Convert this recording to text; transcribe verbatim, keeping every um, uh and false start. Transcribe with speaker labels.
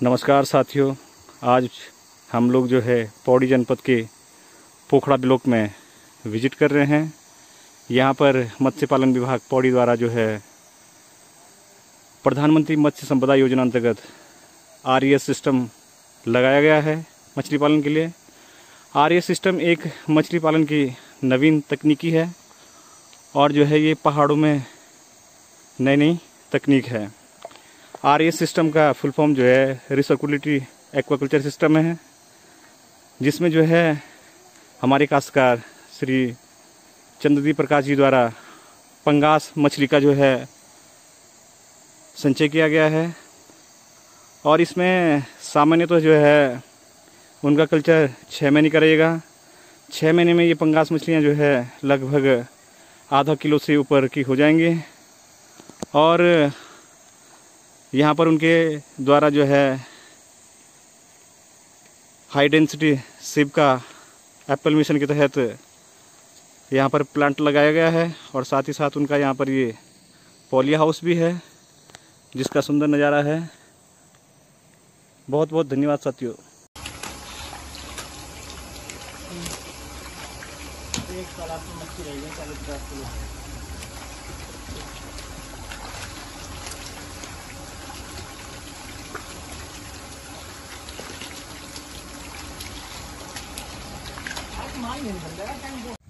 Speaker 1: नमस्कार साथियों, आज हम लोग जो है पौड़ी जनपद के पोखड़ा ब्लॉक में विजिट कर रहे हैं। यहाँ पर मत्स्य पालन विभाग पौड़ी द्वारा जो है प्रधानमंत्री मत्स्य संपदा योजना अंतर्गत आर ई एस सिस्टम लगाया गया है मछली पालन के लिए। आर ई एस सिस्टम एक मछली पालन की नवीन तकनीकी है और जो है ये पहाड़ों में नई नई तकनीक है। आर ई एस सिस्टम का फुल फॉर्म जो है रिसर्कुलेटरी एक्वाकल्चर सिस्टम है, जिसमें जो है हमारे काश्तकार श्री चंद्रदीप प्रकाश जी द्वारा पंगास मछली का जो है संचय किया गया है। और इसमें सामान्य तो जो है उनका कल्चर छः महीने का रहेगा। छः महीने में ये पंगास मछलियाँ जो है लगभग आधा किलो से ऊपर की हो जाएंगी। और यहाँ पर उनके द्वारा जो है हाई डेंसिटी सिप का एप्पल मिशन के तहत यहाँ पर प्लांट लगाया गया है और साथ ही साथ उनका यहाँ पर ये पॉली हाउस भी है, जिसका सुंदर नज़ारा है। बहुत बहुत धन्यवाद साथियों। एक तालाब में मछली रहेगी चालीस पचास किलो। माल नहीं बन जाएगा।